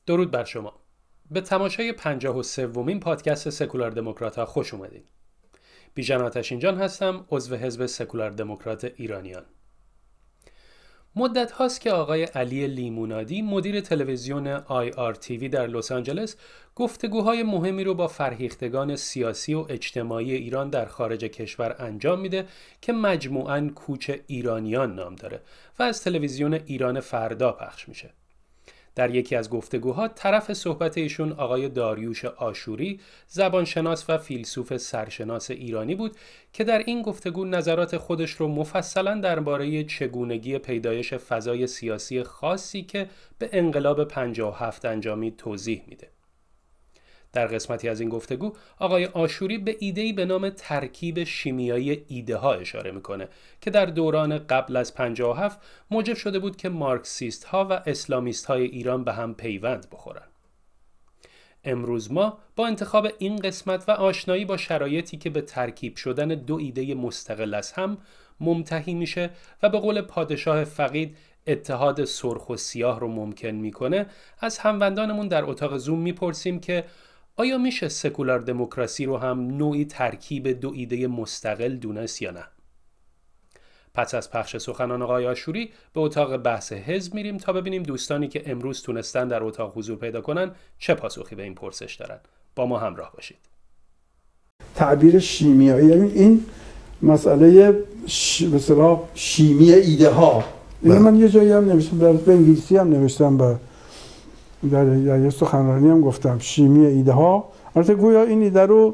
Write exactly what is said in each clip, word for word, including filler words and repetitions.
درود بر شما. به تماشای پنجاه و سومین پادکست سکولار دموکرات ها خوش اومدین. بیژن آتشینجان هستم، عضو حزب سکولار دموکرات ایرانیان. مدت هاست که آقای علی لیمونادی مدیر تلویزیون آی آر تی وی در لس آنجلس گفتگوهای مهمی رو با فرهیختگان سیاسی و اجتماعی ایران در خارج کشور انجام میده که مجموعاً کوچ ایرانیان نام داره و از تلویزیون ایران فردا پخش میشه. در یکی از گفتگوها طرف صحبت ایشون آقای داریوش آشوری، زبانشناس و فیلسوف سرشناس ایرانی بود که در این گفتگو نظرات خودش رو مفصلاً درباره چگونگی پیدایش فضای سیاسی خاصی که به انقلاب پنجاه و هفت انجامید توضیح میده. در قسمتی از این گفتگو آقای آشوری به ایده‌ای به نام ترکیب شیمیایی ایده ها اشاره میکنه که در دوران قبل از پنجاه و هفت موجب شده بود که مارکسیست ها و اسلامیست های ایران به هم پیوند بخورن. امروز ما با انتخاب این قسمت و آشنایی با شرایطی که به ترکیب شدن دو ایده مستقل از هم ممتحی میشه و به قول پادشاه فقید اتحاد سرخ و سیاه رو ممکن میکنه، از هموندانمون در اتاق زوم میپرسیم که آیا میشه سکولار دموکراسی رو هم نوعی ترکیب دو ایده مستقل دونست یا نه؟ پس از پخش سخنان آقای آشوری به اتاق بحث حزب میریم تا ببینیم دوستانی که امروز تونستن در اتاق حضور پیدا کنن چه پاسخی به این پرسش دارن. با ما همراه باشید. تعبیر شیمیایی، یعنی این مسئله ش... به اصطلاح شیمی ایده ها. این من یه جایی هم نوشتم، به انگلیسی هم نوشتم، به در یه سخنرانی هم گفتم شیمی ایده ها. البته گویا این ایده رو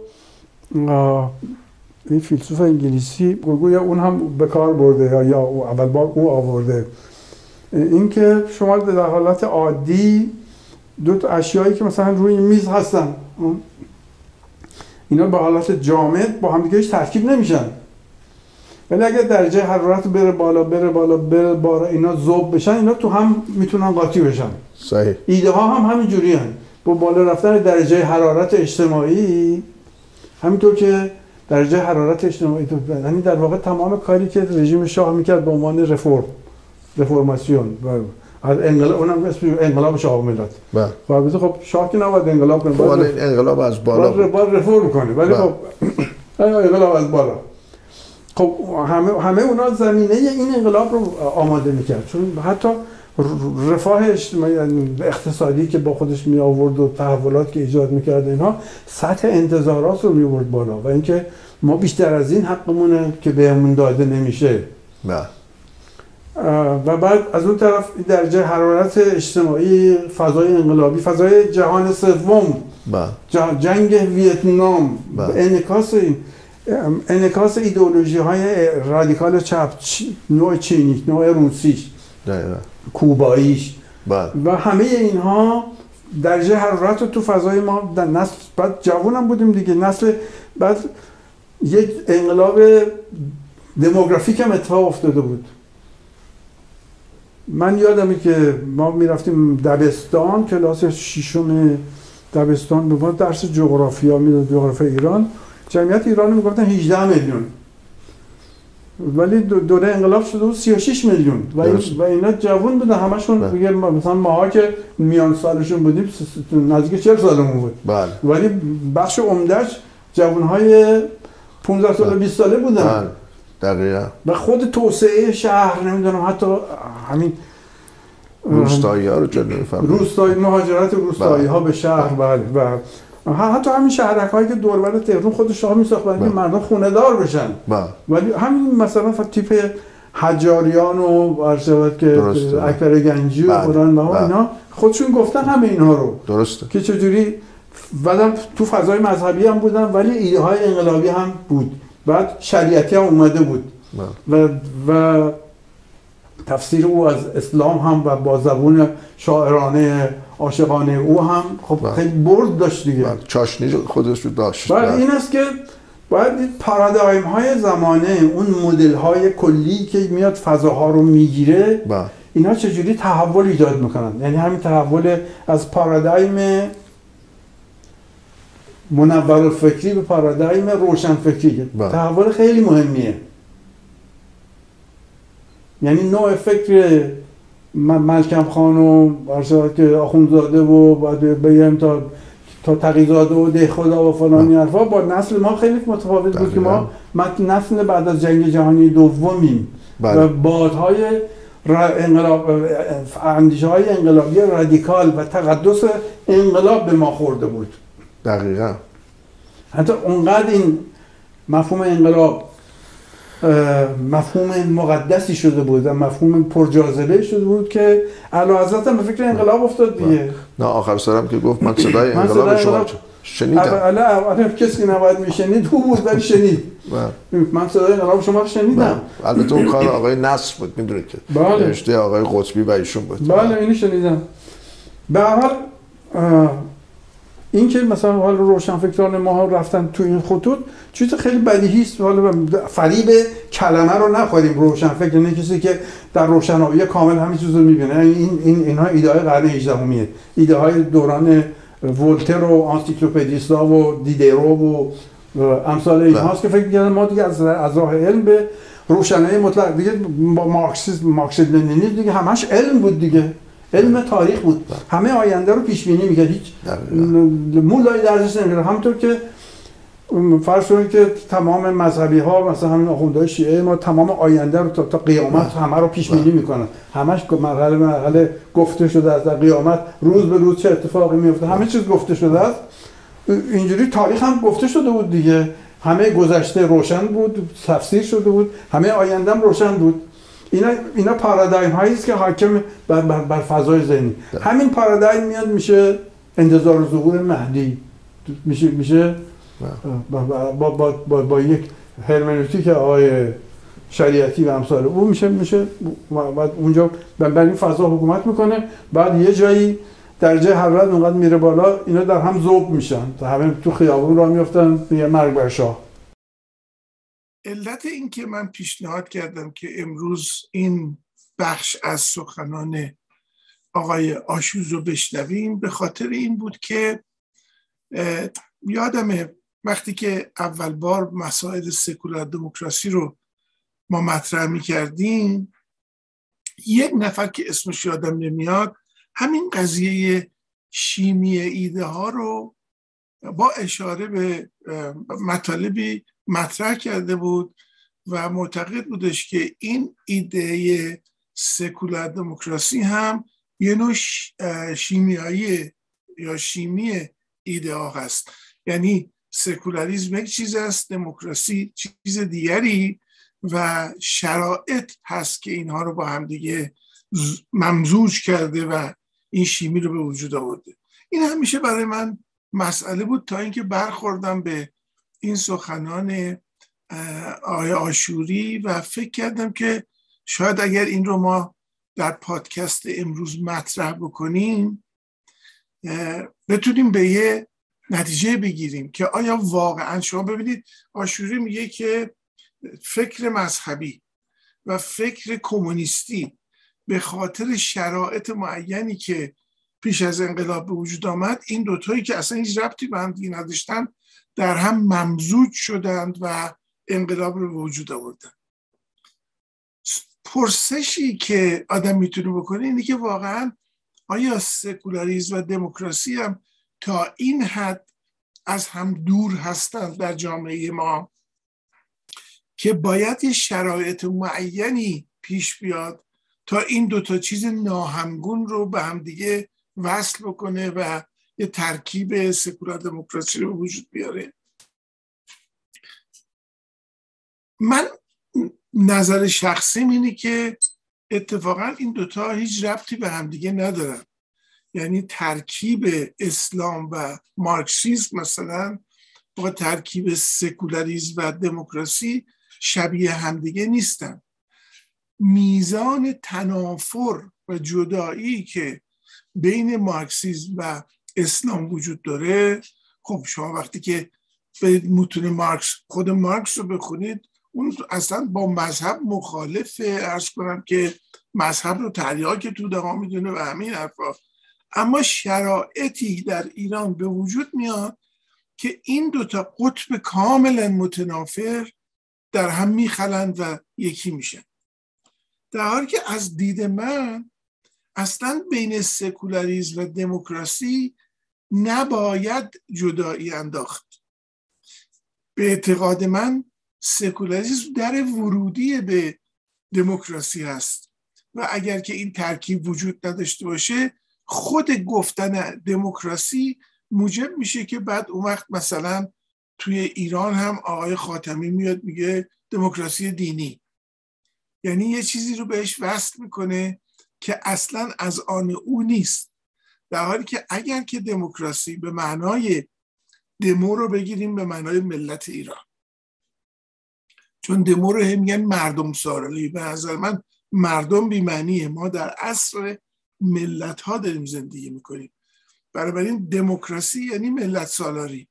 این فیلسوف انگلیسی گویا اون هم به کار برده یا یا اول بار او آورده، این که شما در حالت عادی دو تا اشیایی که مثلا روی میز هستن اینا به حالت جامد با هم دیگه هیچ ترکیب نمیشن، ولی اگر درجه حرارت بره بالا بره بالا بره بالا اینا ذوب بشن، اینا تو هم میتونن قاطی بشن. صحیح. ایده ها هم همین جوری هن. با بالا رفتن درجه حرارت اجتماعی، همینطور که درجه حرارت اجتماعی تو، یعنی در واقع تمام کاری که رژیم شاه میکرد به عنوان رفرم رفرماسیون از انقلاب، اونم اسمش انقلاب شاه ملت. بله. خب خب شاه که نباید انقلاب کنه، باید انقلاب از بالا باید رفرم کنه، ولی خب انقلاب از بالا. خب همه همه اونا زمینه این انقلاب رو آماده میکرد، چون حتی رفاه اجتماعی اقتصادی که با خودش می آورد و تحولات که ایجاد میکرد اینها سطح انتظارات رو می آورد بالا و اینکه ما بیشتر از این حقمونه که بهمون داده نمیشه. بله. و بعد از اون طرف درجه حرارت اجتماعی، فضای انقلابی، فضای جهان سوم، بله. جنگ ویتنام، بله. انعکاس انعکاس ایدئولوژی های رادیکال چپ، نوع چینی، نوع روسیش، دقیقاً کوباییش، بله. و همه اینها درجه حرارت رو تو فضای ما در نسل، بعد جوان هم بودیم دیگه، نسل بعد یک انقلاب دموگرافیک هم اتفاق افتاده بود. من یادمه که ما میرفتیم دبستان، کلاس ششم دبستان، به ما درس جغرافیا میداد، جغرافیا ایران. جمعیت ایران رو میگفتن هجده میلیون، ولی دوره انقلاب شده بود سی و شش میلیون و, این و اینا جوان بودن همشون. بگه مثلا ماها که میان سالشون بودیم نزدیک چهل سالمون بود. بله. ولی بخش عمدهش جوانهای پانزده ساله بیست ساله بودن. بله. دقیقاً. و خود توسعه شهر، نمیدونم حتی همین روستایی ها رو چه نمی‌فهمم، روستایی، مهاجرت روستایی ها به شهر، بله، و حتی همین شهرک هایی که دور و بر تهران خود شاه میساخت برای اینکه مردم خونه دار بشن. با. ولی همین مثلا تیپ حجاریان و ارشد که اکبر گنجی و قرآن و اینا خودشون گفتن همه اینها رو. درسته. که چجوری بعدم تو فضای مذهبی هم بودن ولی ایده های انقلابی هم بود. بعد شریعتی هم اومده بود. و و تفسیر او از اسلام هم و با زبون شاعرانه عاشقانه او هم خب خیلی برد داشت دیگه. چاشنی خودش رو داشت. بعد این است که باید پارادایم های زمانه، اون مدل های کلی که میاد فضاها رو میگیره، اینا چجوری تحول ایجاد میکنن. یعنی همین تحول از پارادایم منور فکری به پارادایم روشن فکری، تحول خیلی مهمیه. یعنی نوع فکر ملکم خان و برسات که آخوندزاده و باید بگیم تا تا تقی‌زاده و دهخدا و فلانی حرفا با نسل ما خیلی متفاوت بود که ما نسل بعد از جنگ جهانی دومیم و بادهای انقلاب اندیشه های انقلابی رادیکال و تقدس انقلاب به ما خورده بود. دقیقاً. حتی اونقدر این مفهوم انقلاب مفهوم مقدسی شده بود و مفهوم پرجاذبه شده بود که اعلیحضرت هم به فکر انقلاب افتاد دیگه. نه آخر سرم که گفت من صدای انقلاب شما شنیدم. الان کسی که نباید میشنید او بود ولی شنید. من صدای انقلاب شما رو شنیدم. البته اون کار آقای نصر بود، میدونید که نوشته آقای قطبی و ایشون بود. بله اینو شنیدم. به هر حال این که مثلا حال روشنفکران ما رفتن تو این خطوط چیز خیلی بدیهی است. حالا فریب کلمه رو نخوریم. روشنفکر نه کسی که در روشنایی کامل همین چیزو میبینه. این این اینها ایده های قرن هجدهمیه، ایده های دوران ولتر و انسیکلوپدیستا و دیدرو و امثال اینهاست که فکر می‌کردن ما دیگه از از راه علم به روشنایی مطلق دیگه با مارکسیسم مارکسیسم لنینی دیگه همش علم بود دیگه. علم تاریخ بود. همه آینده رو پیش بینی می‌کرد. هیچ مولای درجش نمی‌گرفت. همونطور که فرض کنید که تمام مذهبی ها مثلا همین آخوندهای شیعه ما تمام آینده رو تا, تا قیامت همه رو پیش بینی میکنن. همش مرحله مرحله گفته شده است. در قیامت روز به روز چه اتفاقی میفته همه چیز گفته شده است. اینجوری تاریخ هم گفته شده بود دیگه. همه گذشته روشن بود، تفسیر شده بود، همه آینده هم روشن بود. اینا اینا پارادایم هایی است که حاکم بر, بر, بر فضای ذهنی. همین پارادایم میاد میشه انتظار ظهور مهدی، میشه میشه با با با با, با یک هرمنوتیک آقای شریعتی و امثال او میشه میشه بعد اونجا بر این فضا حکومت میکنه. بعد یه جایی درجه حرارت اونقدر میره بالا اینا در هم ذوب میشن تا همه تو خیابون راه میافتن یه مرگ بر شاه. علت این که من پیشنهاد کردم که امروز این بخش از سخنان آقای آشوز رو بشنویم به خاطر این بود که یادمه وقتی که اول بار مسائل سکولار دموکراسی رو ما مطرح می کردیم یک نفر که اسمش یادم نمیاد همین قضیه شیمی ایده ها رو با اشاره به مطالبی مطرح کرده بود و معتقد بودش که این ایده سکولار دموکراسی هم یه نوع شیمیایی یا شیمی ایده ها هست. یعنی سکولاریسم یک چیز است، دموکراسی چیز دیگری و شرایط هست که اینها رو با هم دیگه ممزوج کرده و این شیمی رو به وجود آورده. این همیشه برای من مسئله بود تا اینکه برخوردم به این سخنان آقای آشوری و فکر کردم که شاید اگر این رو ما در پادکست امروز مطرح بکنیم بتونیم به یه نتیجه بگیریم که آیا واقعا شما ببینید آشوری میگه که فکر مذهبی و فکر کمونیستی به خاطر شرایط معینی که پیش از انقلاب به وجود آمد این دوتایی که اصلا هیچ ربطی به هم دیگه نداشتن در هم ممزوج شدند و انقلاب رو به وجود آوردن. پرسشی که آدم میتونه بکنه اینه که واقعا آیا سکولاریسم و دموکراسی هم تا این حد از هم دور هستند در جامعه ما که باید یه شرایط معینی پیش بیاد تا این دوتا چیز ناهمگون رو به هم دیگه وصل بکنه و یه ترکیب سکولار دموکراسی رو وجود بیاره. من نظر شخصیم اینه که اتفاقا این دوتا هیچ ربطی به هم دیگه ندارن. یعنی ترکیب اسلام و مارکسیسم مثلا با ترکیب سکولاریسم و دموکراسی شبیه همدیگه نیستن. میزان تنافر و جدایی که بین مارکسیسم و اسلام وجود داره، خب شما وقتی که به متون مارکس خود مارکس رو بخونید اون اصلا با مذهب مخالفه، عرض کنم که مذهب رو تریاک تو دهان میدونه و همین حرفا. اما شرایطی در ایران به وجود میاد که این دوتا قطب کاملا متنافر در هم میخلند و یکی میشن. در حالی که از دید من اصلا بین سکولاریسم و دموکراسی نباید جدایی انداخت. به اعتقاد من سکولاریسم در ورودی به دموکراسی هست و اگر که این ترکیب وجود نداشته باشه خود گفتن دموکراسی موجب میشه که بعد اون وقت مثلا توی ایران هم آقای خاتمی میاد میگه دموکراسی دینی، یعنی یه چیزی رو بهش وصل میکنه که اصلا از آن او نیست، در حالی که اگر که دموکراسی به معنای دمو رو بگیریم به معنای ملت ایران، چون دمو رو هم میگن مردم سالاری، به نظر من مردم بی‌معنیه، ما در عصر ملت ها داریم زندگی میکنیم، بنابراین دموکراسی یعنی ملت سالاری.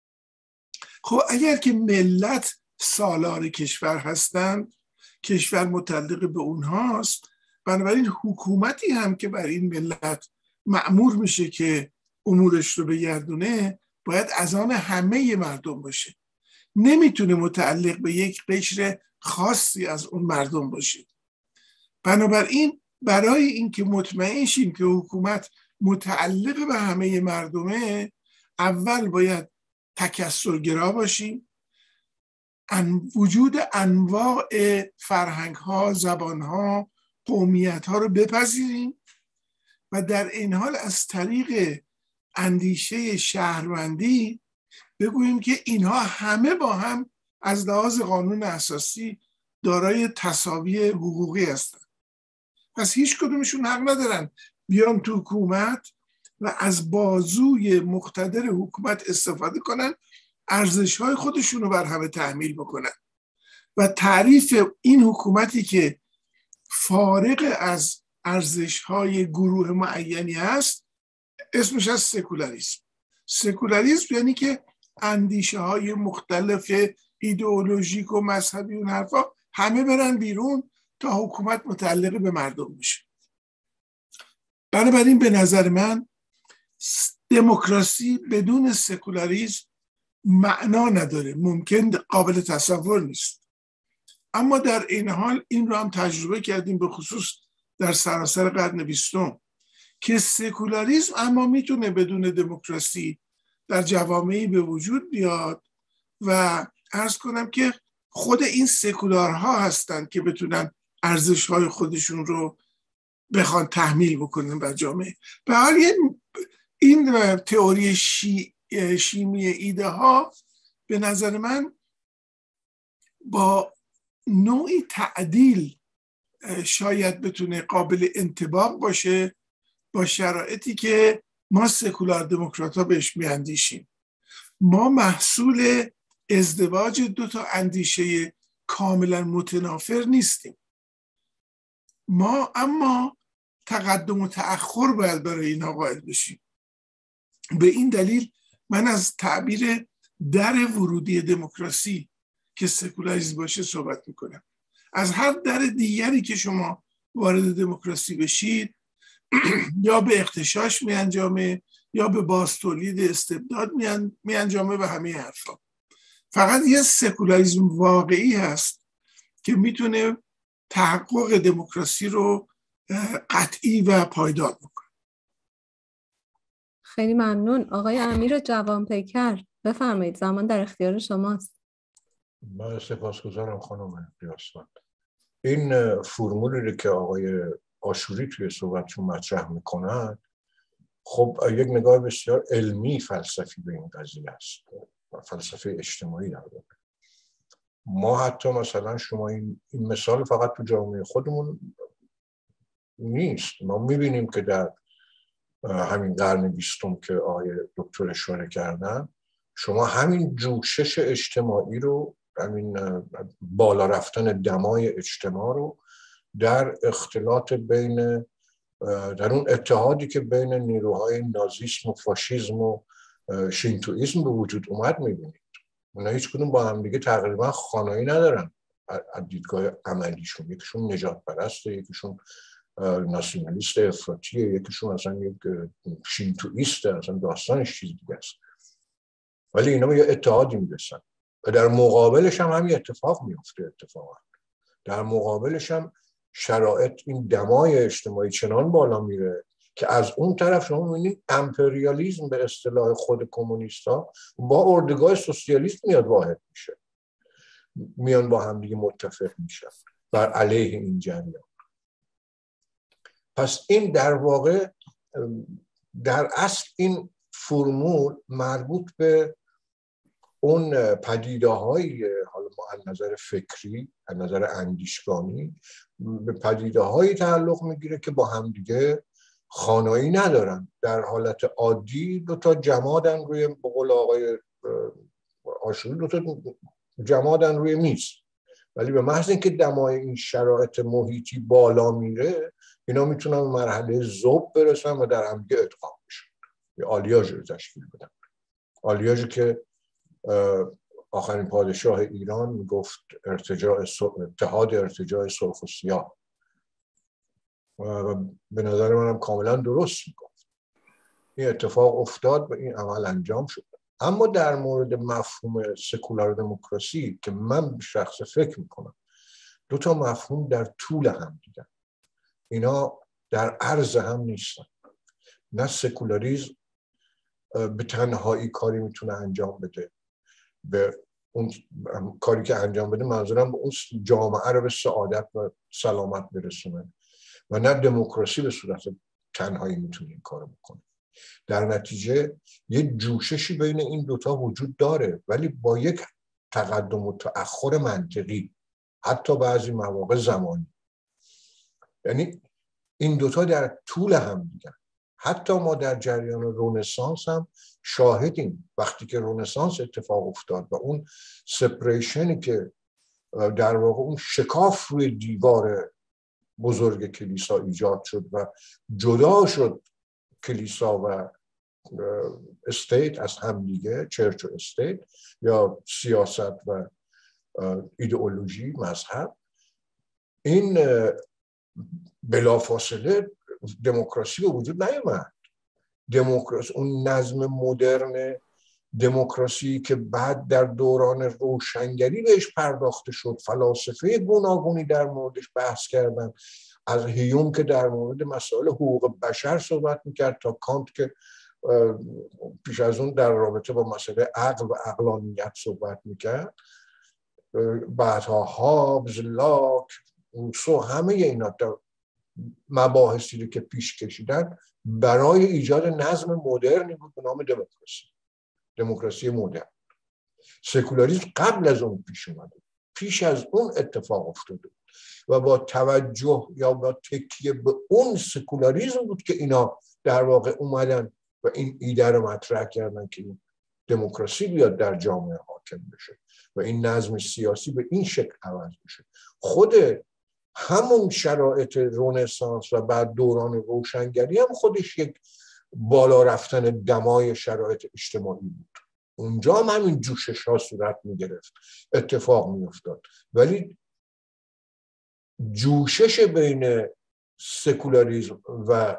خب اگر که ملت سالار کشور هستند، کشور متعلق به اونهاست، بنابراین حکومتی هم که بر این ملت مأمور میشه که امورش رو بگردونه باید از آن همه مردم باشه، نمیتونه متعلق به یک قشر خاصی از اون مردم باشه. بنابراین برای اینکه مطمئن شیم که حکومت متعلق به همه مردمه، اول باید تکثرگرا باشیم، ان وجود انواع فرهنگ ها، زبان ها، قومیت ها رو بپذیریم و در این حال از طریق اندیشه شهروندی بگوییم که اینها همه با هم از لحاظ قانون اساسی دارای تساوی حقوقی هستند. پس هیچ کدومشون حق ندارن بیان تو حکومت و از بازوی مقتدر حکومت استفاده کنن، ارزش‌های خودشون رو بر همه تحمیل بکنن و تعریف این حکومتی که فارغ از ارزش‌های گروه معینی هست اسمش از سکولاریسم. سکولاریسم یعنی که اندیشه های مختلف ایدئولوژیک و مذهبی و حرفا همه برن بیرون تا حکومت متعلق به مردم بشه. بنابراین به نظر من دموکراسی بدون سکولاریسم معنا نداره، ممکن قابل تصور نیست. اما در این حال این رو هم تجربه کردیم، به خصوص در سراسر قرن بیستم، که سکولاریسم اما میتونه بدون دموکراسی در جوامعی به وجود بیاد و عرض کنم که خود این سکولارها هستن که بتونن ارزش‌های خودشون رو بخوان تحمیل بکنن بر جامعه. به حال این تئوری شی، شیمی ایده ها به نظر من با نوعی تعدیل شاید بتونه قابل انطباق باشه با شرایطی که ما سکولار دموکرات ها بهش میاندیشیم. ما محصول ازدواج دو تا اندیشه کاملا متنافر نیستیم، ما اما تقدم و تأخر باید برای اینا قائل بشیم. به این دلیل من از تعبیر در ورودی دموکراسی که سکولاریسم باشه صحبت میکنم. از هر در دیگری که شما وارد دموکراسی بشید یا به اغتشاش می انجامه یا به بازتولید استبداد می انجامه و همه حرفا. فقط یه سکولاریسم واقعی هست که میتونه تحقق دموکراسی رو قطعی و پایدار بکنه. خیلی ممنون. آقای امیر جوانپیکر بفرمایید، زمان در اختیار شماست. من سپاسگزارم خانم ریاست‌مند. این فرمولی که آقای آشوری توی صحبتشون مطرح میکنن خب یک نگاه بسیار علمی فلسفی به این قضیه است، فلسفه اجتماعی در واقع. ما حتی مثلا شما این, این مثال فقط تو جامعه خودمون نیست، ما میبینیم که در همین قرن بیستم که آقای دکتر اشاره کردن، شما همین جوشش اجتماعی رو، همین بالا رفتن دمای اجتماع رو در اختلاط بین، در اون اتحادی که بین نیروهای نازیسم و فاشیسم و شینتوئیسم به وجود اومد میبینید. اونا هیچ کدوم با هم دیگه تقریبا خانایی ندارن از دیدگاه عملیشون. یکیشون نجات پرسته، یکیشون ناسیونالیست افراطیه، یکیشون اصلا یک شینتوئیسته، اصلا داستانش چیز دیگه است. ولی اینا به یه اتحادی میرسن و در مقابلش هم همین اتفاق میفته. اتفاقا در مقابلش هم شرایط این دمای اجتماعی چنان بالا میره که از اون طرف شما می‌بینید امپریالیسم به اصطلاح خود کمونیست‌ها با اردوگاه سوسیالیست میاد واحد میشه، میان با هم دیگه متفق میشن بر علیه این جریان. پس این در واقع در اصل این فرمول مربوط به اون پدیده‌های، حالا ما از نظر فکری، از نظر اندیشگانی، به پدیده‌هایی تعلق میگیره که با هم دیگه خانایی ندارن. در حالت عادی دو تا جمادن روی، به قول آقای آشوری، دو تا جمادن روی میز، ولی به محض اینکه دمای این شرایط محیطی بالا میره اینا میتونن مرحله ذوب برسن و در هم دیگه ادغام بشن، یه آلیاژ رو تشکیل بدن. آلیاژی که آخرین پادشاه ایران میگفت ارتجاع اتحاد ارتجاع سرخ و سیاه و به نظر منم کاملا درست میگفت. این اتفاق افتاد و این عمل انجام شد. اما در مورد مفهوم سکولار دموکراسی که من به شخص فکر میکنم دو تا مفهوم در طول هم دیدن، اینا در عرض هم نیستن. نه سکولاریسم به تنهایی کاری میتونه انجام بده، به اون کاری که انجام بده منظورم به اون جامعه رو به سعادت و سلامت برسونه، و نه دموکراسی به صورت تنهایی میتونه این کارو بکنه. در نتیجه یه جوششی بین این دوتا وجود داره، ولی با یک تقدم و تأخر منطقی، حتی بعضی مواقع زمانی. یعنی این دوتا در طول هم دیگه. حتی ما در جریان رنسانس هم شاهدیم. وقتی که رنسانس اتفاق افتاد و اون سپریشنی که در واقع اون شکاف روی دیوار بزرگ کلیسا ایجاد شد و جدا شد کلیسا و استیت از هم دیگه، چرچ و استیت، یا سیاست و ایدئولوژی، مذهب، این بلافاصله دموکراسی به وجود نیامد. دموکراسی، اون نظم مدرن دموکراسی که بعد در دوران روشنگری بهش پرداخته شد، فلاسفه گوناگونی در موردش بحث کردن، از هیوم که در مورد مسائل حقوق بشر صحبت میکرد تا کانت که پیش از اون در رابطه با مسئله عقل و عقلانیت صحبت میکرد، بعدها هابز، لاک، روسو، همه اینا مباحثی که پیش کشیدن برای ایجاد نظم مدرنی بود به نام دموکراسی، دموکراسی مدرن. سکولاریسم قبل از اون پیش اومده، پیش از اون اتفاق افتاده و با توجه یا با تکیه به اون سکولاریسم بود که اینا در واقع اومدن و این ایده رو مطرح کردن که دموکراسی بیاد در جامعه حاکم بشه و این نظم سیاسی به این شکل عوض بشه. خود همون شرایط رنسانس و بعد دوران روشنگری هم خودش یک بالا رفتن دمای شرایط اجتماعی بود. اونجا هم همین جوشش ها صورت می گرفت، اتفاق می افتاد. ولی جوشش بین سکولاریسم و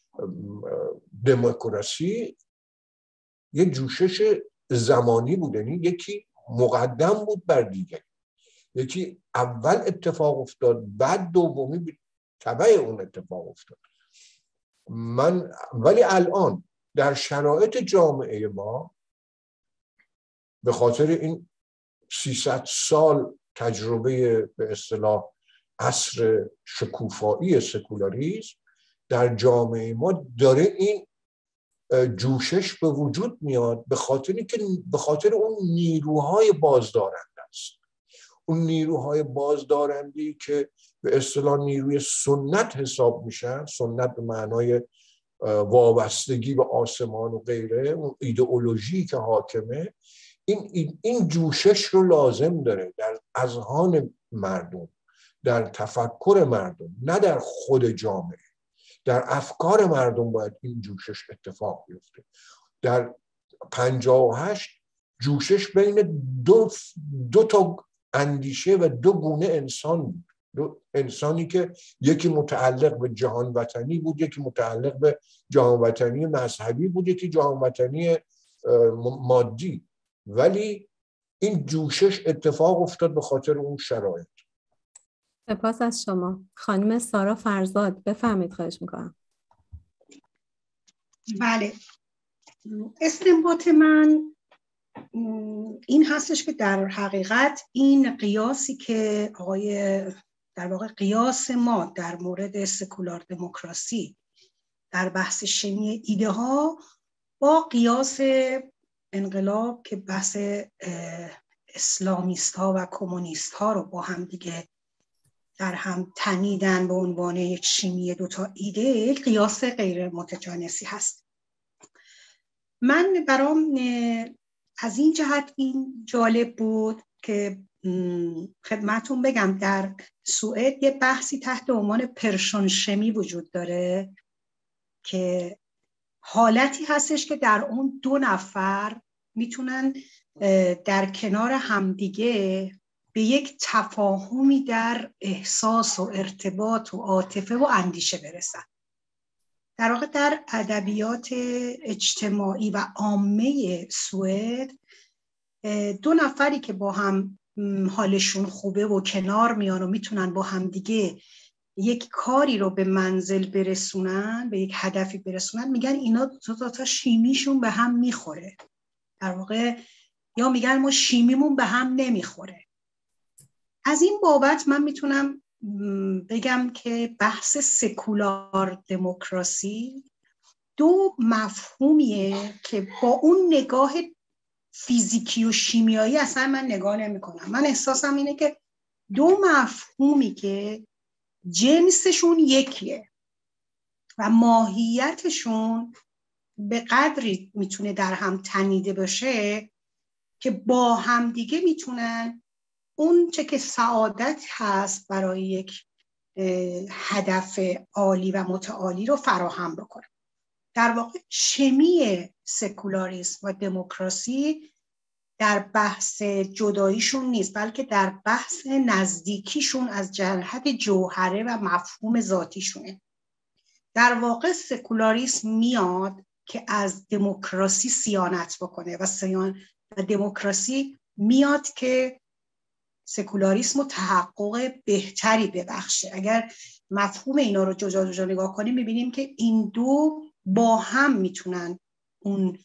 دموکراسی یه جوشش زمانی بود، یعنی یکی مقدم بود بر دیگه. یکی اول اتفاق افتاد، بعد دومی به تبع اون اتفاق افتاد. من ولی الان در شرایط جامعه ما به خاطر این سیصد سال تجربه به اصطلاح عصر شکوفایی سکولاریسم در جامعه ما داره این جوشش به وجود میاد، به خاطری که به خاطر اون نیروهای بازدارنده است. اون نیروهای بازدارنده‌ای که به اصطلاح نیروی سنت حساب میشن، سنت به معنای وابستگی به آسمان و غیره، اون ایدئولوژی که حاکمه، این این جوشش رو لازم داره در اذهان مردم، در تفکر مردم، نه در خود جامعه. در افکار مردم باید این جوشش اتفاق بیفته. در پنجاه و هشت جوشش بین دو, دو تا اندیشه و دو گونه انسان بود. دو انسانی که یکی متعلق به جهان وطنی بود، یکی متعلق به جهان وطنی مذهبی بود، یکی جهان وطنی مادی. ولی این جوشش اتفاق افتاد به خاطر اون شرایط. سپاس از شما. خانم سارا فرزاد بفرمایید، خواهش میکنم. بله، استنباط من این هستش که در حقیقت این قیاسی که آقای در واقع قیاس ما در مورد سکولار دموکراسی در بحث شیمی ایده ها با قیاس انقلاب که بحث اسلامیست ها و کمونیست ها رو با هم دیگه در هم تنیدن به عنوان یک شیمی دوتا ایده، قیاس غیر متجانسی هست. من برام از این جهت این جالب بود که خدمتون بگم در سوئد یه بحثی تحت عنوان پرشون شمی وجود داره که حالتی هستش که در اون دو نفر میتونن در کنار همدیگه به یک تفاهمی در احساس و ارتباط و عاطفه و اندیشه برسن. در واقع در ادبیات اجتماعی و عامه سوئد دو نفری که با هم حالشون خوبه و کنار میان و میتونن با هم دیگه یک کاری رو به منزل برسونن، به یک هدفی برسونن، میگن اینا دو تا, تا شیمیشون به هم میخوره. در واقع یا میگن ما شیمیمون به هم نمیخوره. از این بابت من میتونم بگم که بحث سکولار دموکراسی دو مفهومیه که با اون نگاه فیزیکی و شیمیایی اصلا من نگاه نمی کنم. من احساسم اینه که دو مفهومی که جنسشون یکیه و ماهیتشون به قدری میتونه در هم تنیده باشه که با هم دیگه میتونن اون چه که سعادت هست برای یک هدف عالی و متعالی رو فراهم بکنه. در واقع شیمی سکولاریسم و دموکراسی در بحث جداییشون نیست، بلکه در بحث نزدیکیشون از جهت جوهره و مفهوم ذاتیشونه. در واقع سکولاریسم میاد که از دموکراسی صیانت بکنه و صیان و دموکراسی میاد که سکولاریسم رو تحقق بهتری ببخشه. اگر مفهوم اینا رو جدا جدا نگاه کنیم میبینیم که این دو با هم میتونن اون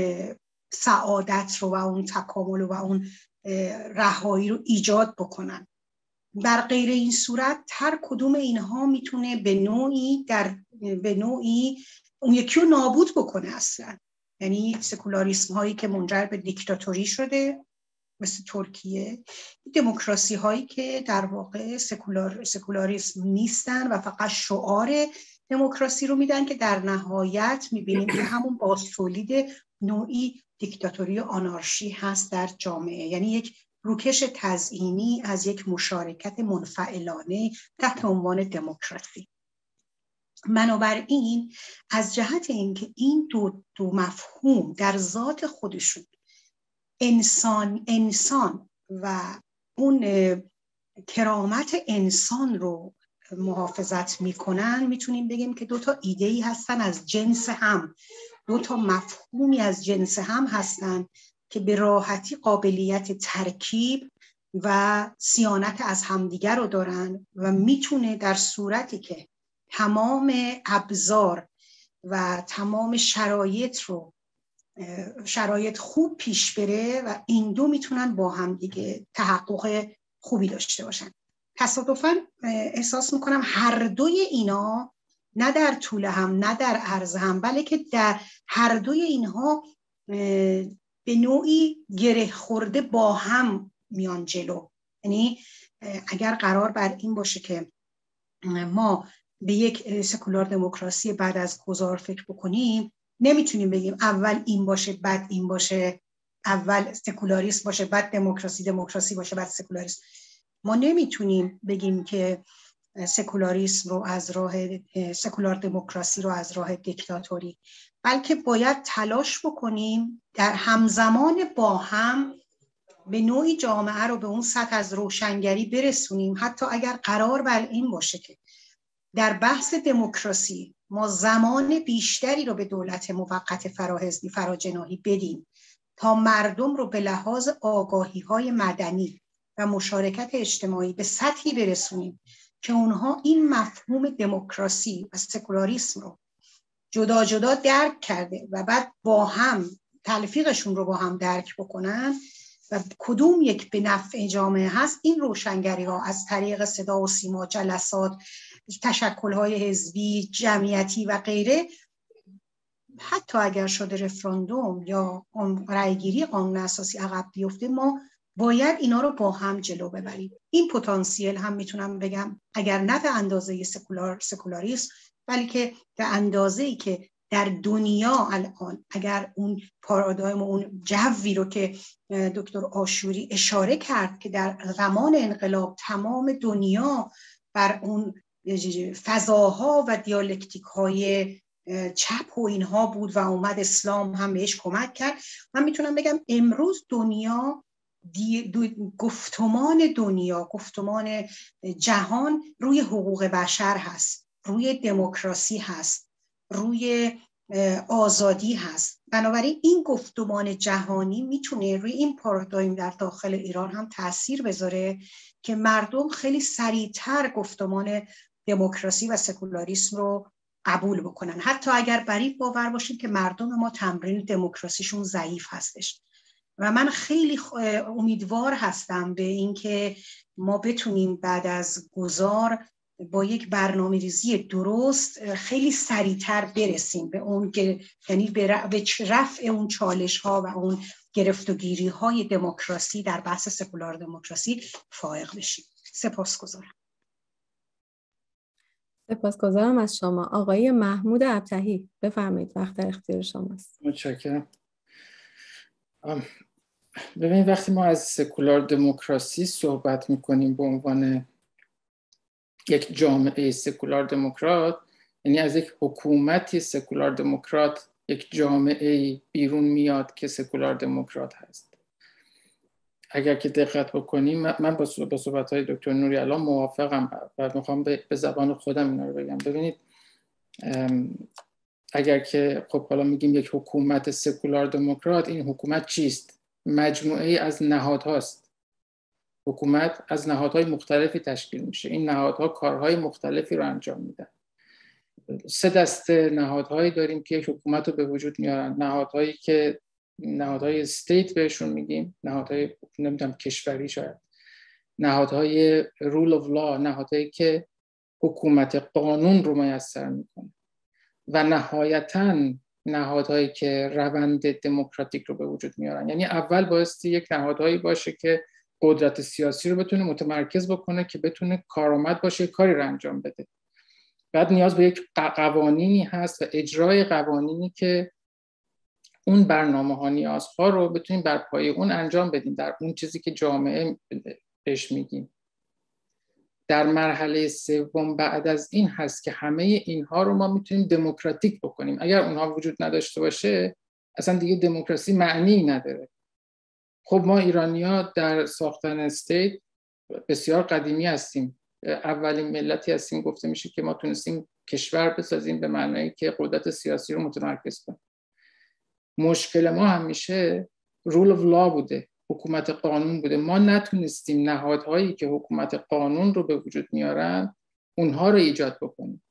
سعادت رو و اون تکامل و اون رهایی رو ایجاد بکنن. در غیر این صورت هر کدوم اینها میتونه به نوعی در به نوعی اون یکی رو نابود بکنه اصلا. یعنی سکولاریسم هایی که منجر به دیکتاتوری شده مثل ترکیه، دموکراسی هایی که در واقع سکولار سکولاریسم نیستن و فقط شعار دموکراسی رو میدن که در نهایت میبینیم که همون بازتولید نوعی دیکتاتوری و آنارشی هست در جامعه. یعنی یک روکش تزیینی از یک مشارکت منفعلانه تحت عنوان دموکراسی. بنابراین از جهت اینکه این دو دو مفهوم در ذات خودشون انسان انسان و اون کرامت انسان رو محافظت میکنن، میتونیم بگیم که دو تا ایده‌ای هستن از جنس هم، دو تا مفهومی از جنس هم هستن که به راحتی قابلیت ترکیب و صیانت از همدیگر رو دارن و میتونه در صورتی که تمام ابزار و تمام شرایط رو شرایط خوب پیش بره و این دو میتونن با هم دیگه تحقق خوبی داشته باشن. تصادفاً احساس میکنم هر دوی اینا نه در طول هم نه در عرض هم، بلکه در هر دوی اینها به نوعی گره خورده با هم میان جلو. یعنی اگر قرار بر این باشه که ما به یک سکولار دموکراسی بعد از گذار فکر بکنیم، نمیتونیم بگیم اول این باشه بعد این باشه، اول سکولاریسم باشه بعد دموکراسی، دموکراسی باشه بعد سکولاریسم. ما نمیتونیم بگیم که سکولاریسم رو از راه سکولار دموکراسی رو از راه دیکتاتوری، بلکه باید تلاش بکنیم در همزمان با هم به نوعی جامعه رو به اون سطح از روشنگری برسونیم. حتی اگر قرار بر این باشه که در بحث دموکراسی ما زمان بیشتری رو به دولت موقت فراحزبی فراجناحی بدیم تا مردم رو به لحاظ آگاهی‌های مدنی و مشارکت اجتماعی به سطحی برسونیم که اونها این مفهوم دموکراسی و سکولاریسم رو جدا جدا درک کرده و بعد با هم تلفیقشون رو با هم درک بکنن و کدوم یک به نفع جامعه هست، این روشنگری ها از طریق صدا و سیما، جلسات، تشکل‌های حزبی، جمعیتی و غیره، حتی اگر شده رفراندوم یا رأیگیری قانون اساسی عقب بیفته، ما باید اینا رو با هم جلو ببریم. این پتانسیل هم میتونم بگم اگر نه به اندازه سکولار سکولاریسم، ولی که به اندازه‌ای که در دنیا الان اگر اون پارادایم و اون جوی رو که دکتر آشوری اشاره کرد که در زمان انقلاب تمام دنیا بر اون فضاها و دیالکتیک‌های چپ و اینها بود و اومد اسلام هم بهش کمک کرد، من میتونم بگم امروز دنیا دی دو گفتمان دنیا، گفتمان جهان روی حقوق بشر هست، روی دموکراسی هست، روی آزادی هست. بنابراین این گفتمان جهانی میتونه روی این پارادایم در داخل ایران هم تأثیر بذاره که مردم خیلی سریعتر گفتمان دموکراسی و سکولاریسم رو قبول بکنن، حتی اگر بریف باور باشیم که مردم ما تمرین دموکراسیشون ضعیف هستش. و من خیلی امیدوار هستم به اینکه ما بتونیم بعد از گذار با یک برنامه‌ریزی درست خیلی سریعتر برسیم به اون، یعنی به رفع اون چالش ها و اون گرفت و گیری های دموکراسی در بحث سکولار دموکراسی فائق بشیم. سپاسگزارم. سپاسگزارم از شما. آقای محمود ابتهی بفرمایید، وقت در اختیار شماست. متشکرم. ببینید وقتی ما از سکولار دموکراسی صحبت میکنیم به عنوان یک جامعه سکولار دموکرات، یعنی از یک حکومتی سکولار دموکرات یک جامعه بیرون میاد که سکولار دموکرات هست. اگر که دقت بکنیم، من با صحبت‌های دکتر نوری الان موافقم و میخوام به زبان خودم اینا رو بگم. ببینید اگر که خب حالا میگیم یک حکومت سکولار دموکرات، این حکومت چیست؟ مجموعه از نهادهاست. حکومت از نهادهای مختلفی تشکیل میشه. این نهادها کارهای مختلفی رو انجام میدن. سه دسته نهادهایی داریم که یک حکومت رو به وجود میارن. نهادهایی که نهادهای استیت بهشون میگیم، نهادهای نمیدونم کشوری، شاید نهادهای رول اف لا، نهادهایی که حکومت قانون رو میسر میکنه، و نهایتاً نهادهایی که روند دموکراتیک رو به وجود میارن. یعنی اول بایستی یک نهادهایی باشه که قدرت سیاسی رو بتونه متمرکز بکنه که بتونه کارآمد باشه، کاری رو انجام بده. بعد نیاز به یک قوانینی هست و اجرای قوانینی که اون برنامه‌ها، نیازها رو بتونیم بر پایه اون انجام بدیم در اون چیزی که جامعه بهش میگیم. در مرحله سوم بعد از این هست که همه اینها رو ما میتونیم دموکراتیک بکنیم. اگر اونها وجود نداشته باشه اصلا دیگه دموکراسی معنی نداره. خب ما ایرانی‌ها در ساختن استیت بسیار قدیمی هستیم. اولین ملتی هستیم گفته میشه که ما تونستیم کشور بسازیم به معنی که قدرت سیاسی رو متمرکز کنیم. مشکل ما همیشه رول اف لا بوده، حکومت قانون بوده. ما نتونستیم نهادهایی که حکومت قانون رو به وجود میارن اونها رو ایجاد بکنیم.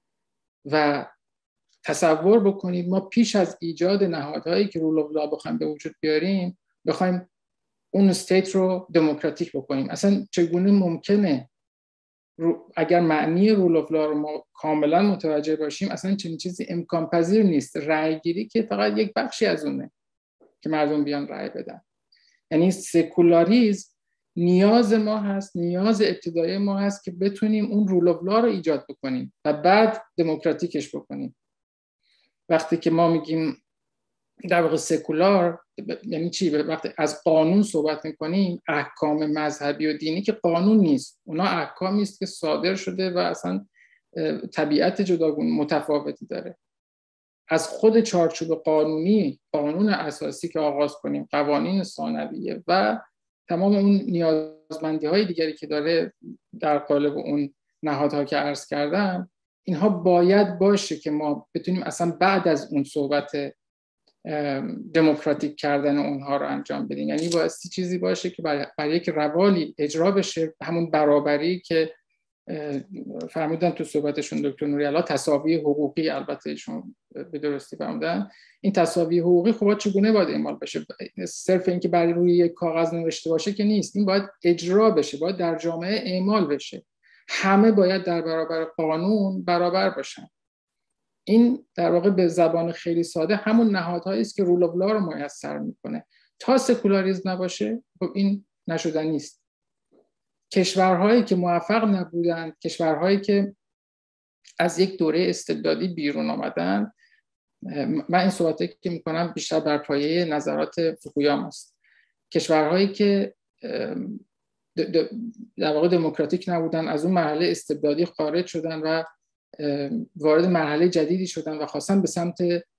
و تصور بکنید ما پیش از ایجاد نهادهایی که رول اف لا بخوایم به وجود بیاریم، بخوایم اون استیت رو دموکراتیک بکنیم. اصلا چگونه ممکنه اگر معنی رول اف لا رو ما کاملا متوجه باشیم، اصلا چنین چیزی امکان پذیر نیست. رأی گیری که فقط یک بخشی از اونه که مردم بیان رأی بدن. یعنی سکولاریسم نیاز ما هست، نیاز ابتدایی ما هست که بتونیم اون رول اف لا رو ایجاد بکنیم و بعد دموکراتیکش بکنیم. وقتی که ما میگیم در واقع سکولار یعنی چی؟ وقتی از قانون صحبت میکنیم، احکام مذهبی و دینی که قانون نیست، اونا احکامی است که صادر شده و اصلا طبیعت جداگونه متفاوتی داره. از خود چارچوب قانونی، قانون اساسی که آغاز کنیم، قوانین ثانویه و تمام اون نیازمندی های دیگری که داره در قالب اون نهادها که عرض کردم، اینها باید باشه که ما بتونیم اصلا بعد از اون صحبت دموکراتیک کردن اونها رو انجام بدیم. یعنی بایستی چیزی باشه که برای, برای یک روالی اجرا بشه، همون برابری که فرمودن تو صحبتشون دکتر نوری‌علا، تساوی حقوقی، البته ایشون به درستی فرمودن این تساوی حقوقی خب چگونه باید اعمال بشه؟ صرف اینکه برای روی یک کاغذ نوشته باشه که نیست، این باید اجرا بشه، باید در جامعه اعمال بشه. همه باید در برابر قانون برابر باشن. این در واقع به زبان خیلی ساده همون نهادهایی است که رول اف لا رو میسر میکنه. تا سکولاریسم نباشه خب این نشدنی است. کشورهایی که موفق نبودند، کشورهایی که از یک دوره استبدادی بیرون آمدن، من این صحبتی که میکنم بیشتر بر پایه نظرات فوکویاما است، کشورهایی که در واقع دموکراتیک نبودن، از اون مرحله استبدادی خارج شدن و وارد مرحله جدیدی شدن و خواستن به سمت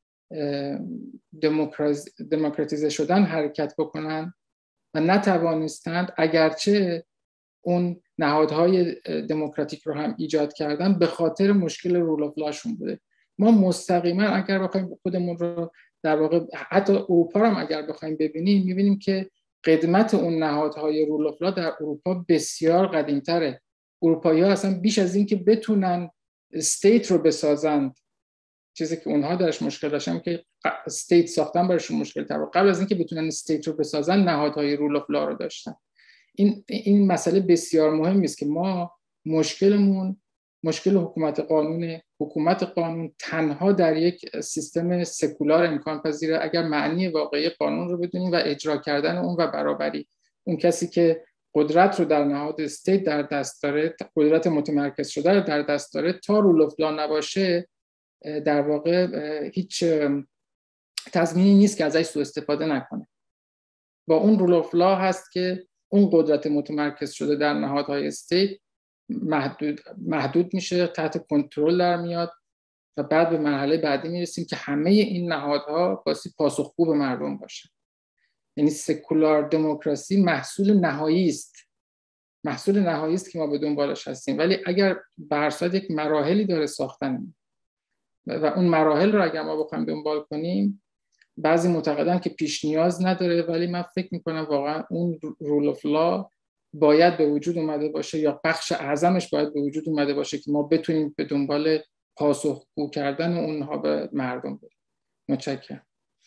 دموکراتیزه شدن حرکت بکنن و نتوانستند، اگرچه اون نهادهای دموکراتیک رو هم ایجاد کردن، به خاطر مشکل رول اف لاشون بوده. ما مستقیما اگر بخوایم خودمون رو در واقع حتی اروپا رو هم اگر بخوایم ببینیم، میبینیم که قدمت اون نهادهای رول اف لا در اروپا بسیار قدیم‌تره. اروپایی‌ها اصلا بیش از این که بتونن استیت رو بسازند، چیزی که اونها درش مشکل داشتن که استیت ساختن براشون مشکل تر، قبل از اینکه بتونن استیت رو بسازن نهادهای رول اف لا رو داشتن. این این مسئله بسیار مهمی است که ما مشکلمون مشکل حکومت قانون حکومت قانون تنها در یک سیستم سکولار امکان پذیره اگر معنی واقعی قانون رو بدونیم و اجرا کردن اون و برابری. اون کسی که قدرت رو در نهاد استیت در دست داره، قدرت متمرکز شده رو در دست داره، تا رول اف لا نباشه در واقع هیچ تضمینی نیست که ازش سوء استفاده نکنه. با اون رول اف لا هست که اون قدرت متمرکز شده در نهادهای استیت محدود محدود میشه، تحت کنترل در میاد و بعد به مرحله بعدی میرسیم که همه این نهادها واسه پاسخگو به مردم باشه. یعنی سکولار دموکراسی محصول نهایی است، محصول نهایی است که ما به دنبالش هستیم، ولی اگر به هر صورت یک مراحلی داره ساختن و اون مراحل رو اگر ما بخوایم دنبال کنیم، بعضی معتقدن که پیش نیاز نداره، ولی من فکر میکنم واقعا اون رول اف لا باید به وجود اومده باشه یا بخش اعظمش باید به وجود اومده باشه که ما بتونیم به دنبال پاسخگو کردن اونها به مردم بریم. متشکرم.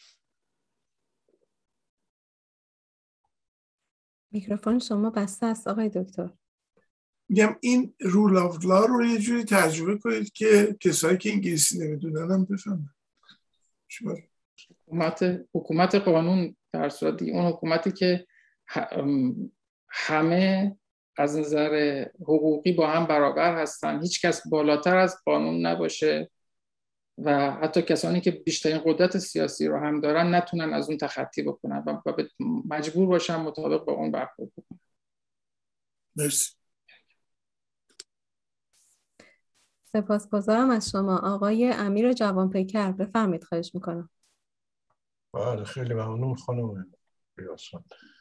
میکروفون شما بسته است آقای دکتر. میگم این رول آف لا رو یه جوری ترجمه کنید که کسایی که انگلیسی نمیدونن هم بفهمن. شما حکومت حکومت قانون در صورتی اون حکومتی که همه از نظر حقوقی با هم برابر هستن، هیچ کس بالاتر از قانون نباشه و حتی کسانی که بیشترین قدرت سیاسی رو هم دارن نتونن از اون تخطی بکنن و مجبور باشن مطابق با اون برخورد بکنن. مرسی. سپاسگزارم از شما. آقای امیر جوانپیکر بفرمایید، خواهش میکنم. بله خیلی ممنون خانم ریاست.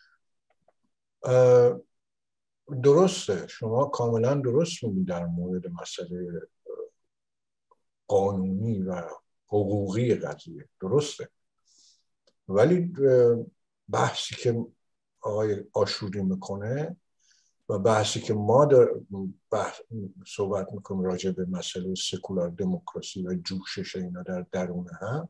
درسته، شما کاملا درست میگید در مورد مسئله قانونی و حقوقی قضیه، درسته، ولی بحثی که آقای آشوری میکنه و بحثی که ما در بحث صحبت میکنیم راجع به مسئله سکولار دموکراسی و جوشش اینا در درون هم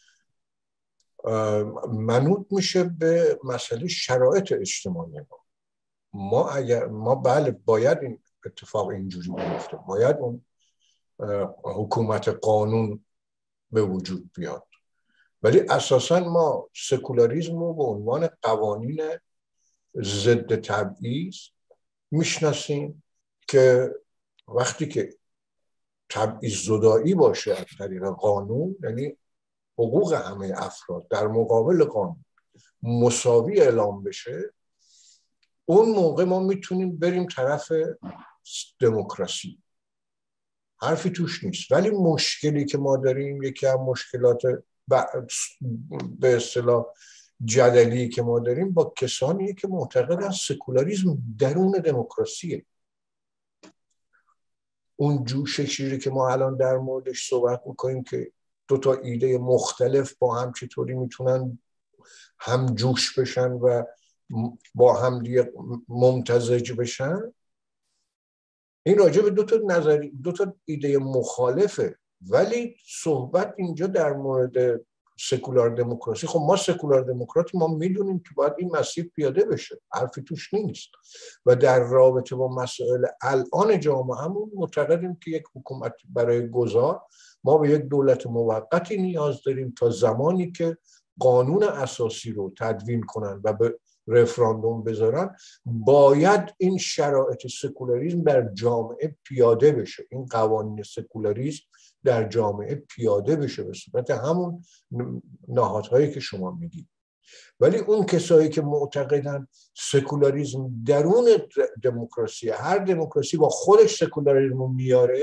منوط میشه به مسئله شرایط اجتماعی ما. ما اگر ما بله باید این اتفاق اینجوری بیفته، باید اون حکومت قانون به وجود بیاد، ولی اساساً ما سکولاریسم رو به عنوان قوانین ضد تبعیض میشناسیم که وقتی که تبعیض زدایی باشه از طریق قانون، یعنی حقوق همه افراد در مقابل قانون مساوی اعلام بشه، اون موقع ما میتونیم بریم طرف دموکراسی، حرفی توش نیست. ولی مشکلی که ما داریم، یکی از مشکلات به اصطلاح جدلی که ما داریم با کسانیه که معتقدن سکولاریسم درون دموکراسیه. اون جوششی که ما الان در موردش صحبت میکنیم که دو تا ایده مختلف با هم چطوری میتونن هم جوش بشن و با هم دیگه ممتزج بشن. این راجع به دو تا نظری دو تا ایده مخالفه، ولی صحبت اینجا در مورد سکولار دموکراسی. خب ما سکولار دموکراتی، ما میدونیم که باید این مسیر پیاده بشه، حرفی توش نیست. و در رابطه با مسائل الان جامعهمون معتقدیم که یک حکومت برای گذار ما به یک دولت موقتی نیاز داریم تا زمانی که قانون اساسی رو تدوین کنن و به رفراندوم بذارن، باید این شرایط سکولاریسم در جامعه پیاده بشه، این قوانین سکولاریسم در جامعه پیاده بشه به صورت همون نهادهایی که شما میگید. ولی اون کسایی که معتقدن سکولاریسم درون دموکراسی، هر دموکراسی با خودش سکولاریسم میاره،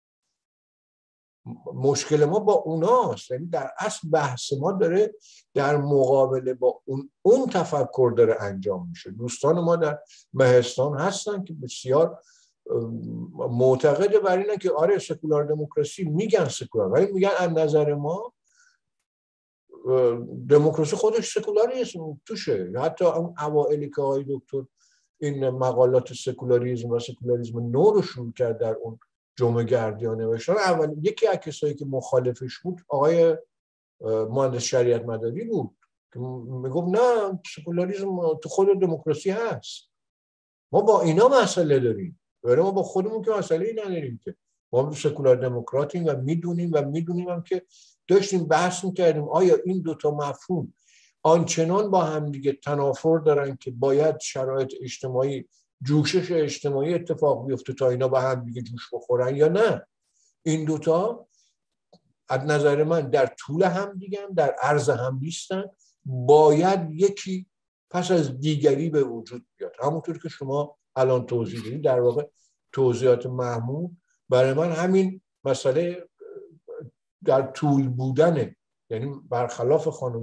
مشکل ما با اوناست. یعنی در اصل بحث ما داره در مقابله با اون اون تفکر داره انجام میشه. دوستان ما در مهستان هستن که بسیار معتقد بر اینه که آره سکولار دموکراسی، میگن سکولار، ولی میگن از نظر ما دموکراسی خودش سکولاریسم توشه. حتی اون اوائلی که آقای دکتر این مقالات سکولاریسم و سکولاریسم نو رو شروع کرد در اون جمعه گردی ها نوشتن، اول یکی از کسایی که مخالفش بود آقای مهندس شریعت مداری بود که میگفت نه سکولاریسم تو خود دموکراسی هست. ما با اینا مسئله داریم، ولی ما با خودمون که مسئله نداریم. که ما سکولار دموکراتیم و میدونیم و میدونیم هم که داشتیم بحث میکردیم آیا این دوتا مفهوم آنچنان با هم دیگه تنافر دارن که باید شرایط اجتماعی، جوشش اجتماعی اتفاق بیفته تا اینا با هم دیگه جوش بخورن یا نه. این دوتا از نظر من در طول هم دیگه هم در عرض هم نیستن، باید یکی پس از دیگری به وجود بیاد. همونطور که شما الان توضیح دادید، در واقع توضیحات محمود برای من همین مسئله در طول بودنه. یعنی برخلاف خانم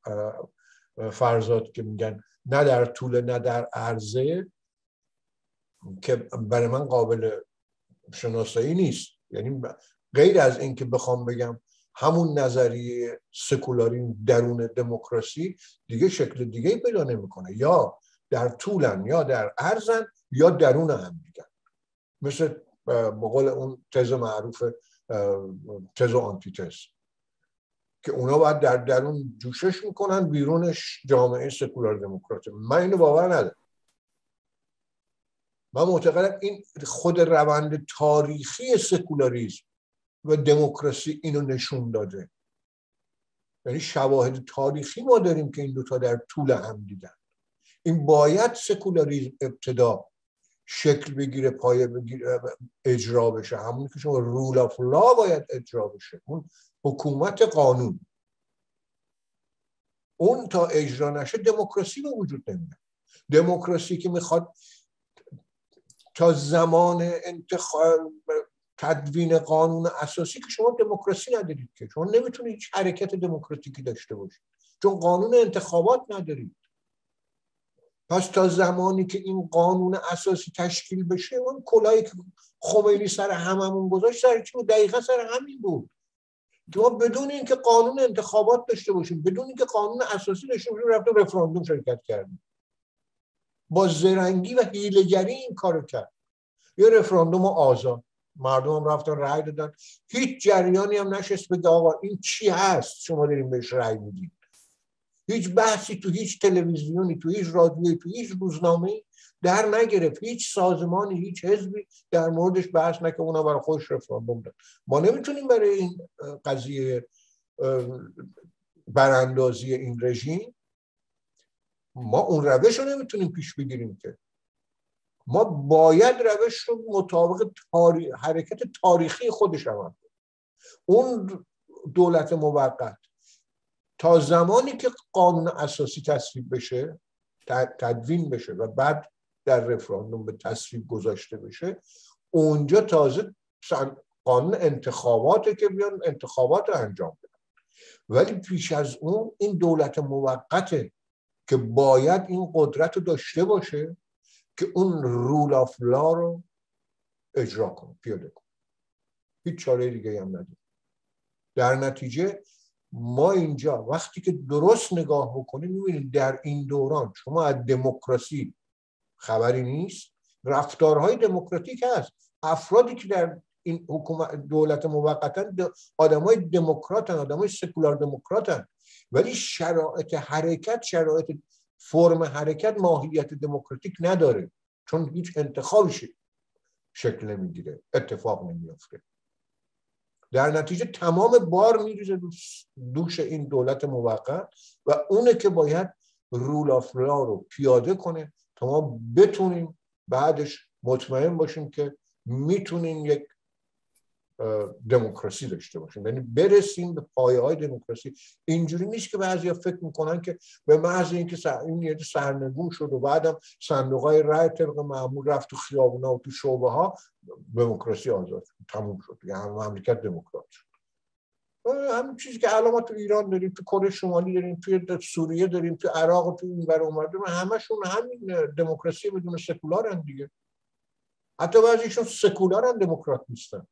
فرزاد که میگن نه در طول نه در عرضه، که برای من قابل شناسایی نیست. یعنی غیر از این که بخوام بگم همون نظریه سکولاریسم درون دموکراسی دیگه شکل دیگه پیدا نمیکنه، یا در طولن یا در عرضن یا درون هم دیگه. مثل به قول اون تز معروف تز و آنتیتز که اونا باید در درون جوشش میکنن، بیرونش جامعه سکولار دموکراته. من اینو باور ندارم. من معتقدم این خود روند تاریخی سکولاریسم و دموکراسی اینو نشون داده. یعنی شواهد تاریخی ما داریم که این دوتا در طول هم دیدن. این باید سکولاریسم ابتدا شکل بگیره، پایه بگیره، اجرا بشه. همون که شما رول آف لا باید اجرا بشه، اون حکومت قانون. اون تا اجرا نشه دموکراسی به وجود نمیاد. دموکراسی که میخواد تا زمان انتخاب تدوین قانون اساسی، که شما دموکراسی ندارید، که شما نمیتونید هیچ حرکت دموکراتیکی داشته باشید چون قانون انتخابات ندارید. پس تا زمانی که این قانون اساسی تشکیل بشه، اون کلاهی که خمینی سر هممون گذاشت سر چی بود؟ دقیقا سر همین بود که ما بدون اینکه قانون انتخابات داشته باشیم، بدون اینکه قانون اساسی داشته باشیم، رفتیم رفراندوم شرکت کردیم. با زرنگی و حیله‌گری این کارو کرد. یه رفراندوم آزاد، مردم هم رفتن رأی دادن، هیچ جریانی هم نشست بگه آقا این چی هست شما دارین بهش رأی میدین. هیچ بحثی تو هیچ تلویزیونی، تو هیچ رادیویی، تو هیچ روزنامه‌ای در نگرفت. هیچ سازمانی، هیچ حزبی در موردش بحث نکنه، اونا برای خودش رفراندوم داد. ما نمیتونیم برای این قضیه براندازی این رژیم ما اون روش رو نمیتونیم پیش بگیریم. که ما باید روش رو مطابق تاریخ، حرکت تاریخی خودش عمل کنیم. اون دولت موقت تا زمانی که قانون اساسی تصویب بشه، تدوین بشه و بعد در رفراندوم به تصویب گذاشته بشه، اونجا تازه قانون انتخاباته که بیان انتخابات رو انجام بدن. ولی پیش از اون این دولت موقته که باید این قدرت رو داشته باشه که اون رول آف لا رو اجرا کنه، پیاده کنه. هیچ چاره دیگه هم نداره. در نتیجه ما اینجا وقتی که درست نگاه بکنیم می‌بینید در این دوران شما از دموکراسی خبری نیست، رفتارهای دموکراتیک هست، افرادی که در این حکومت دولت موقتا آدمای دموکراتن، آدمای سکولار دموکراتن، ولی شرایط حرکت، شرایط فرم حرکت ماهیت دموکراتیک نداره، چون هیچ انتخابی شکل نمیگیره، اتفاق نمیافته. در نتیجه تمام بار میریزه دوش این دولت موقت و اونه که باید رول آف لا رو پیاده کنه تا ما بتونیم بعدش مطمئن باشیم که میتونیم یک دموکراسی داشته باشیم، یعنی برسیم به پایه های دموکراسی. اینجوری نیست که بعضیا فکر میکنن که به محض اینکه این یه سرنگون شد و بعدم صندوقای رای طبق معمول رفت تو خیابونا و تو شعبه ها، دموکراسی آزاد شد، تموم شد، یعنی مملکت دموکرات شد. همین چیزی که الان ما تو ایران داریم، تو کره شمالی داریم، توی سوریه داریم، تو عراق و تو این ور اون ور داریم، همشون همین دموکراسی بدون سکولارن دیگه. حتی بعضیشون سکولارن، دموکرات نیستن.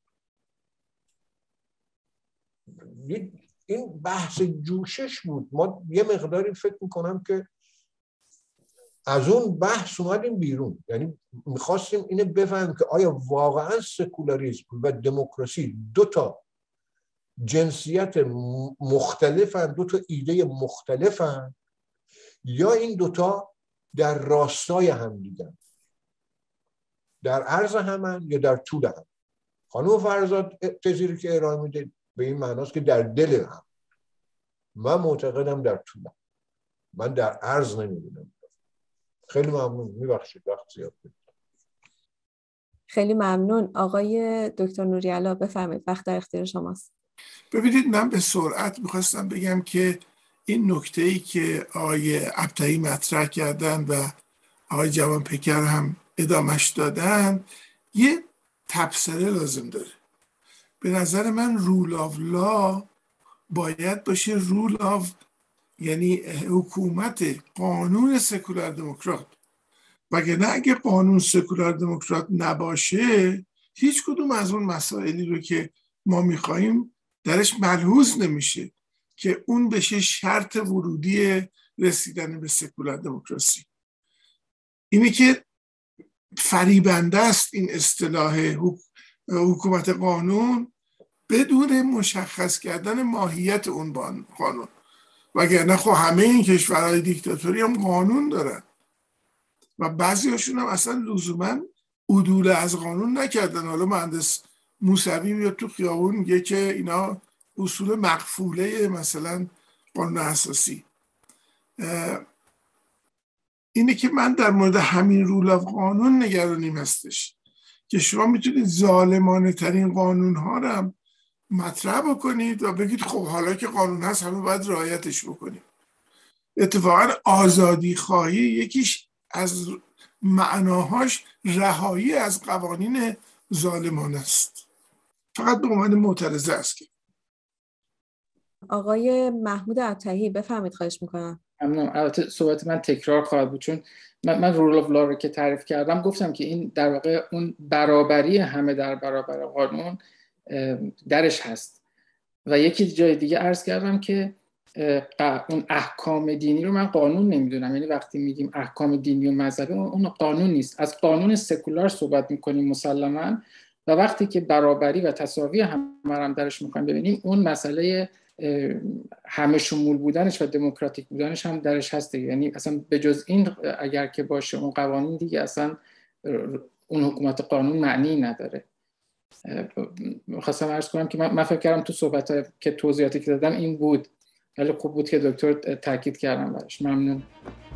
این بحث جوشش بود. ما یه مقداری فکر میکنم که از اون بحث اومدیم بیرون، یعنی میخواستیم اینو بفهمیم که آیا واقعا سکولاریسم و دموکراسی دو تا جنسیت مختلفن، دو تا ایده مختلفن، یا این دوتا در راستای هم دیدن، در عرض همن یا در طول هم. خانم فرزاد تزیری که ارائه میده به این معناست که در دل هم. من معتقدم در طول هم. من در عرض نمیبینم. خیلی ممنون. میبخشید وقت زیاد بود. خیلی ممنون. آقای دکتر نوری‌علا بفرمایید، وقت در اختیار شماست. ببینید، من به سرعت میخواستم بگم که این نکته‌ای که آقای ابطحی مطرح کردن و آقای جوانپیکر هم ادامش دادن یه تبصره لازم داره. به نظر من رول آف لا باید باشه رول آف، یعنی حکومت قانون سکولار دموکرات. وگرنه اگه قانون سکولار دموکرات نباشه هیچ کدوم از اون مسائلی رو که ما میخواییم درش ملحوظ نمیشه که اون بشه شرط ورودی رسیدن به سکولار دموکراسی. اینی که فریبنده است این اصطلاح حکومت قانون بدون مشخص کردن ماهیت اون قانون. وگرنه خب همه این کشورهای دیکتاتوری هم قانون دارن و بعضی هاشون هم اصلا لزوما عدول از قانون نکردن. حالا مهندس موسوی میاد تو خیابون میگه که اینا اصول مقفوله مثلا قانون اساسی. اینه که من در مورد همین رول آف قانون نگرانیم هستش که شما میتونید ظالمانه ترین قانون ها رو هم مطرح بکنید و بگید خب حالا که قانون هست همه باید رعایتش بکنیم. اتفاقا آزادی خواهی یکیش از معناهاش رهایی از قوانین ظالمانه است. فقط به عنوان معترضه است. آقای محمود ابطحی بفرمایید، خواهش میکنم. ممنونم. البته صحبت من تکرار خواهد بود چون من, من رول آف لا رو که تعریف کردم گفتم که این در واقع اون برابری همه در برابر قانون درش هست و یکی جای دیگه عرض کردم که اون احکام دینی رو من قانون نمیدونم. یعنی وقتی میگیم احکام دینی و مذهبی اون قانون نیست، از قانون سکولار صحبت میکنیم مسلماً، و وقتی که برابری و تساوی همه هم درش میخوایم ببینیم اون مسئله همه شمول بودنش و دموکراتیک بودنش هم درش هست. یعنی اصلا به جز این اگر که باشه اون قوانین دیگه اصلا اون حکومت قانون معنی نداره. خواستم عرض کنم که من فکر کردم تو صحبت‌های که توضیحاتی که دادم این بود، ولی خوب بود که دکتر تاکید کردم براش. ممنون.